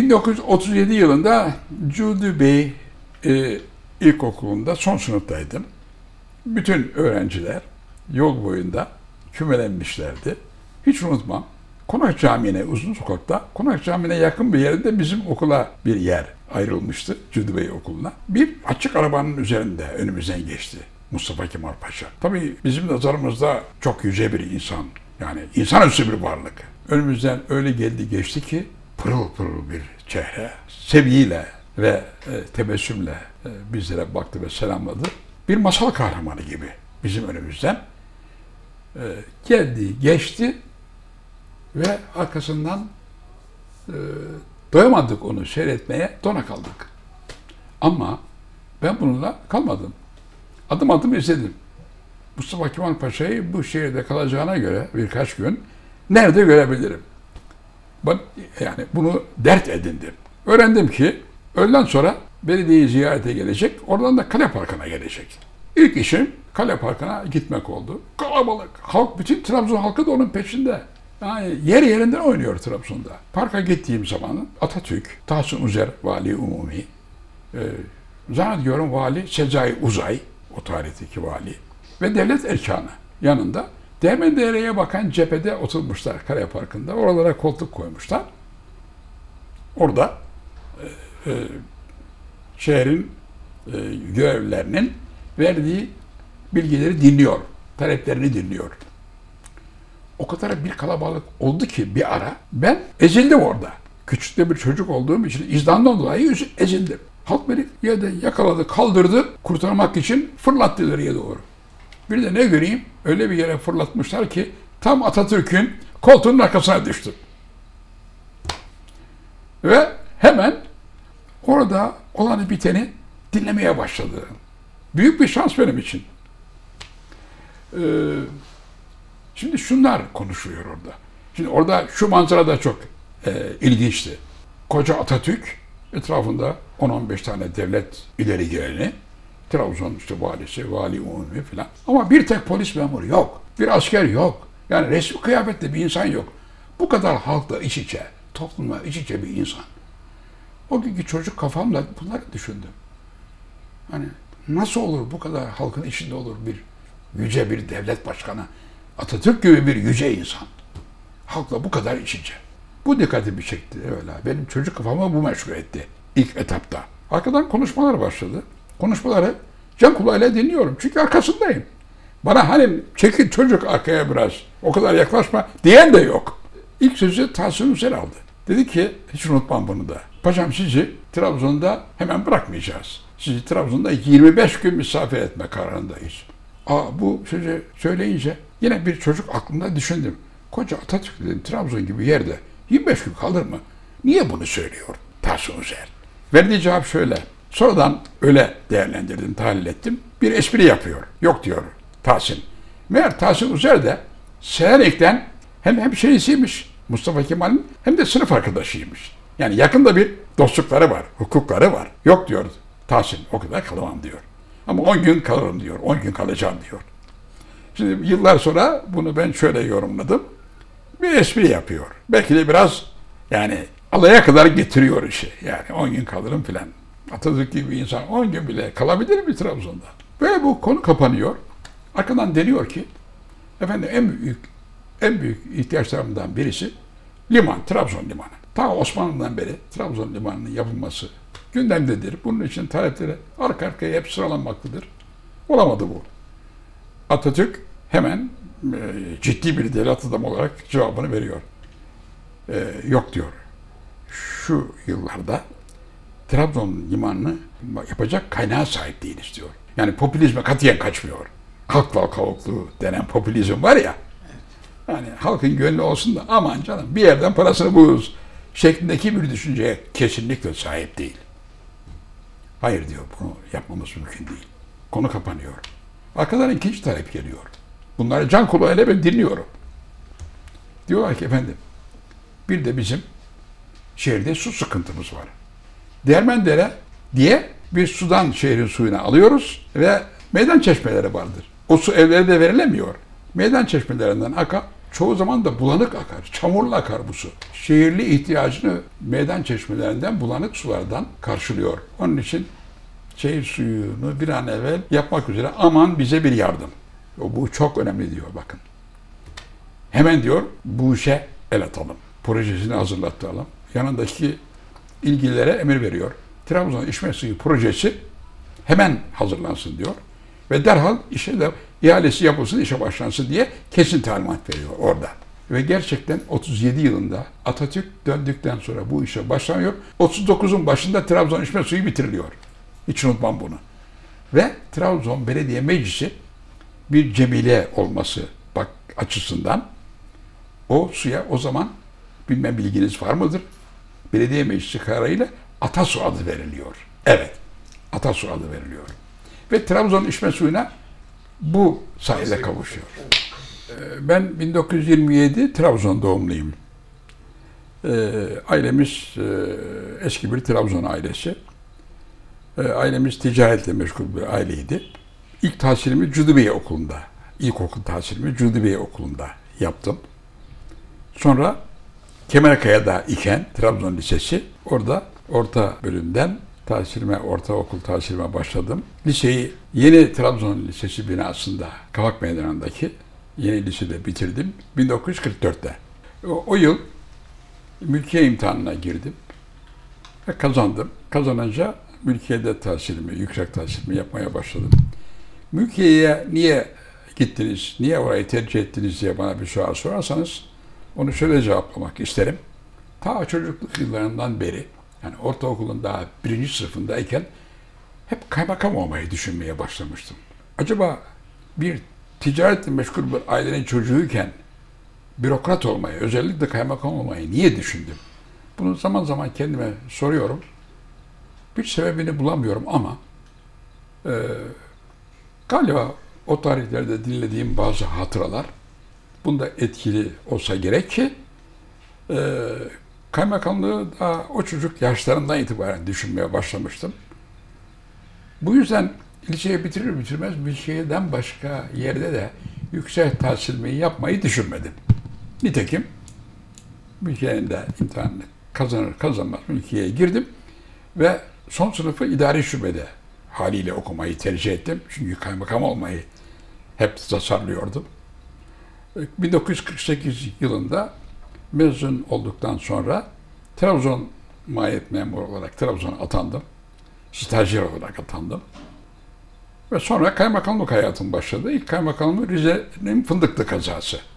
1937 yılında Cudi Bey İlkokulu'nda son sınıftaydım. Bütün öğrenciler yol boyunda kümelenmişlerdi. Hiç unutmam. Konak Camii'ne, uzun sokakta, Konak Camii'ne yakın bir yerde bizim okula bir yer ayrılmıştı, Cudi Bey Okulu'na. Bir açık arabanın üzerinde önümüzden geçti Mustafa Kemal Paşa. Tabii bizim nazarımızda çok yüce bir insan, yani insanüstü bir varlık. Önümüzden öyle geldi geçti ki pırıl pırıl bir çehre, sevgiyle ve tebessümle bizlere baktı ve selamladı. Bir masal kahramanı gibi bizim önümüzden geldi, geçti ve arkasından doyamadık onu seyretmeye, dona kaldık. Ama ben bununla kalmadım. Adım adım izledim. Mustafa Kemal Paşa'yı bu şehirde kalacağına göre birkaç gün nerede görebilirim? Ben yani bunu dert edindim. Öğrendim ki öğleden sonra belediyeyi ziyarete gelecek, oradan da Kale Parkı'na gelecek. İlk işim Kale Parkı'na gitmek oldu. Kalabalık, halk, bütün Trabzon halkı da onun peşinde. Yani yer yerinden oynuyor Trabzon'da. Parka gittiğim zaman Atatürk, Tahsin Uzer Vali Umumi, zannediyorum Vali Sezai Uzay, o tarihteki vali ve devlet erkanı yanında Değirmendere'ye bakan cephede oturmuşlar Kale Parkı'nda. Oralara koltuk koymuşlar. Orada şehrin görevlilerinin verdiği bilgileri dinliyor, taleplerini dinliyor. O kadar bir kalabalık oldu ki bir ara ben ezildim orada. Küçük de bir çocuk olduğum için izdandan dolayı ezildim. Halk beni yerde yakaladı, kaldırdı, kurtarmak için fırlattı ileriye doğru. Bir de ne göreyim, öyle bir yere fırlatmışlar ki tam Atatürk'ün koltuğunun arkasına düştüm. Ve hemen orada olanı biteni dinlemeye başladı. Büyük bir şans benim için. Şimdi şunlar konuşuluyor orada. Şimdi orada şu manzara da çok ilginçti. Koca Atatürk etrafında 10-15 tane devlet ileri geleni, Trabzon işte valisi, vali umumi filan. Ama bir tek polis memuru yok. Bir asker yok. Yani resmi kıyafetli bir insan yok. Bu kadar halkla iç içe, toplumla iç içe bir insan. O günkü çocuk kafamla bunları düşündüm. Hani nasıl olur bu kadar halkın içinde olur bir yüce bir devlet başkanı, Atatürk gibi bir yüce insan. Halkla bu kadar iç içe. Bu dikkatimi çekti öyle. Benim çocuk kafamı bu meşgul etti ilk etapta. Arkadan konuşmalar başladı. Konuşmaları can kulağıyla dinliyorum. Çünkü arkasındayım. Bana hani çekil çocuk arkaya biraz, o kadar yaklaşma diyen de yok. İlk sözü Tahsin Uzer aldı. Dedi ki, hiç unutmam bunu da. Paşam sizi Trabzon'da hemen bırakmayacağız. Sizi Trabzon'da 25 gün misafir etme kararındayız. Bu sözü söyleyince yine bir çocuk aklımda düşündüm. Koca Atatürk dedim, Trabzon gibi yerde 25 gün kalır mı? Niye bunu söylüyor Tahsin Uzer? Verdiği cevap şöyle. Sonradan öyle değerlendirdim, tahlil ettim. Bir espri yapıyor. Yok diyor Tahsin. Meğer Tahsin Uzer de Selanik'ten hem hemşerisiymiş Mustafa Kemal'in hem de sınıf arkadaşıymış. Yani yakında bir dostlukları var, hukukları var. Yok diyor Tahsin, o kadar kalamam diyor. Ama 10 gün kalırım diyor, 10 gün kalacağım diyor. Şimdi yıllar sonra bunu ben şöyle yorumladım. Bir espri yapıyor. Belki de biraz yani alaya kadar getiriyor işi. Yani 10 gün kalırım filan. Atatürk gibi bir insan 10 gün bile kalabilir mi Trabzon'da? Böyle bu konu kapanıyor. Arkadan deniyor ki efendim en büyük ihtiyaçlarımdan birisi liman, Trabzon limanı. Ta Osmanlı'dan beri Trabzon limanının yapılması gündemdedir. Bunun için talepleri arka arkaya hep sıralanmaktadır. Olamadı bu. Atatürk hemen ciddi bir devlet adamı olarak cevabını veriyor. Yok diyor. Şu yıllarda Trabzon limanını yapacak kaynağa sahip değiliz diyor. Yani popülizme katiyen kaçmıyor. Halkla kavuklu denen popülizm var ya. Yani halkın gönlü olsun da aman canım bir yerden parasını buluruz şeklindeki bir düşünceye kesinlikle sahip değil. Hayır diyor, bunu yapmamız mümkün değil. Konu kapanıyor. Arkadan ikinci talep geliyor. Bunları can kulağıyla ben dinliyorum. Diyorlar ki efendim, bir de bizim şehirde su sıkıntımız var. Değirmendere diye bir sudan şehrin suyunu alıyoruz ve meydan çeşmeleri vardır. O su evlere de verilemiyor. Meydan çeşmelerinden akan Çoğu zaman da bulanık akar, çamurla akar bu su. Şehirli ihtiyacını meydan çeşmelerinden, bulanık sulardan karşılıyor. Onun için şehir suyunu bir an evvel yapmak üzere aman bize bir yardım. Bu çok önemli diyor bakın. Hemen diyor bu işe el atalım. Projesini hazırlatalım. Yanındaki ilgililere emir veriyor. Trabzon içme suyu projesi hemen hazırlansın diyor. Ve derhal işe de ihalesi yapılsın, işe başlansın diye kesin talimat veriyor orada. Ve gerçekten 37 yılında Atatürk döndükten sonra bu işe başlanıyor. 39'un başında Trabzon içme suyu bitiriliyor. Hiç unutmam bunu. Ve Trabzon Belediye Meclisi bir cemile olması açısından o suya o zaman bilmem bilginiz var mıdır? Belediye Meclisi kararıyla Atasu adı veriliyor. Evet, Atasu adı veriliyor. Ve Trabzon içme suyuna bu sayede kavuşuyor. Ben 1927 Trabzon doğumluyum. Ailemiz eski bir Trabzon ailesi. Ailemiz ticaretle meşgul bir aileydi. İlk tahsilimi Cudibiye Okulu'nda, ilkokul tahsilimi Cudibiye Okulu'nda yaptım. Sonra Kemerkaya'da iken Trabzon Lisesi, orada orta bölümden ortaokul tahsilime başladım. Liseyi yeni Trabzon Lisesi binasında, Kavak Meydanı'ndaki yeni lisede bitirdim 1944'te. O yıl mülkiye imtihanına girdim ve kazandım. Kazanınca mülkiyede yüksek tahsilimi yapmaya başladım. Mülkiyeye niye gittiniz, niye orayı tercih ettiniz diye bana bir soru sorarsanız onu şöyle cevaplamak isterim. Ta çocukluk yıllarından beri, yani ortaokulun daha 1. sınıfındayken hep kaymakam olmayı düşünmeye başlamıştım. Acaba bir ticaretle meşgul bir ailenin çocuğuyken bürokrat olmayı, özellikle kaymakam olmayı niye düşündüm? Bunu zaman zaman kendime soruyorum. Bir sebebini bulamıyorum ama galiba o tarihlerde dinlediğim bazı hatıralar bunda etkili olsa gerek ki kaymakamlığı daha o çocuk yaşlarından itibaren düşünmeye başlamıştım. Bu yüzden liseyi bitirir bitirmez bir şeyden başka yerde de yüksek tahsilimi yapmayı düşünmedim. Nitekim mülkiyenin de imtihanını kazanır kazanmaz mülkiyeye girdim ve son sınıfı idari şubede haliyle okumayı tercih ettim. Çünkü kaymakam olmayı hep tasarlıyordum. 1948 yılında mezun olduktan sonra Trabzon mahiyet memuru olarak Trabzon'a atandım. Stajyer olarak atandım. Ve sonra kaymakamlık hayatım başladı. İlk kaymakamlık Rize'nin Fındıklı kazası.